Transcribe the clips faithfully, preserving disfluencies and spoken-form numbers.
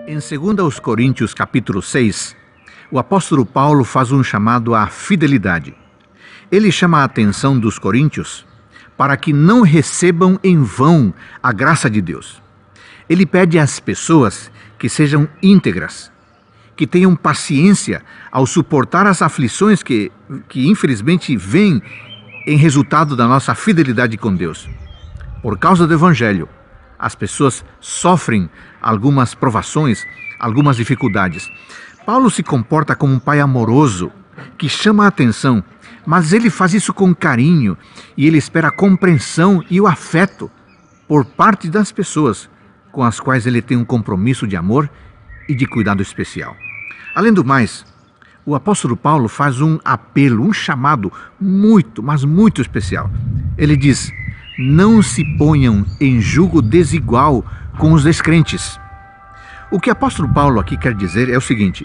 Em segunda aos Coríntios, capítulo seis, o apóstolo Paulo faz um chamado à fidelidade. Ele chama a atenção dos coríntios para que não recebam em vão a graça de Deus. Ele pede às pessoas que sejam íntegras, que tenham paciência ao suportar as aflições que, que infelizmente vêm em resultado da nossa fidelidade com Deus. Por causa do Evangelho, as pessoas sofrem algumas provações, algumas dificuldades. Paulo se comporta como um pai amoroso que chama a atenção, mas ele faz isso com carinho e ele espera a compreensão e o afeto por parte das pessoas com as quais ele tem um compromisso de amor e de cuidado especial. Além do mais, o apóstolo Paulo faz um apelo, um chamado muito, mas muito especial. Ele diz: não se ponham em julgo desigual com os descrentes. O que o apóstolo Paulo aqui quer dizer é o seguinte: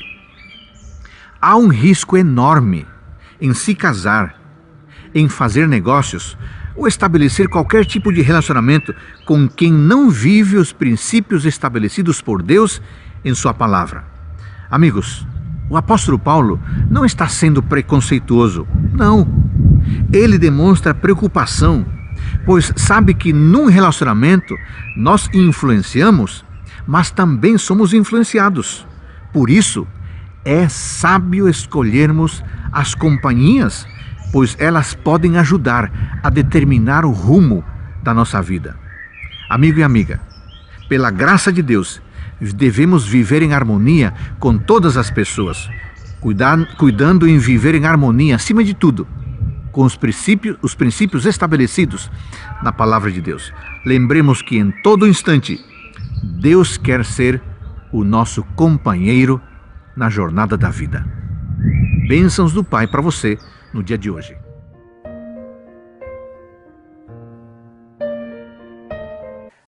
há um risco enorme em se casar, em fazer negócios ou estabelecer qualquer tipo de relacionamento com quem não vive os princípios estabelecidos por Deus em sua palavra. Amigos, o apóstolo Paulo não está sendo preconceituoso, não. Ele demonstra preocupação, pois sabe que num relacionamento nós influenciamos, mas também somos influenciados. Por isso, é sábio escolhermos as companhias, pois elas podem ajudar a determinar o rumo da nossa vida. Amigo e amiga, pela graça de Deus, devemos viver em harmonia com todas as pessoas, cuidar, cuidando em viver em harmonia, acima de tudo, com os princípios, os princípios estabelecidos na palavra de Deus. Lembremos que em todo instante, Deus quer ser o nosso companheiro na jornada da vida. Bênçãos do Pai para você no dia de hoje.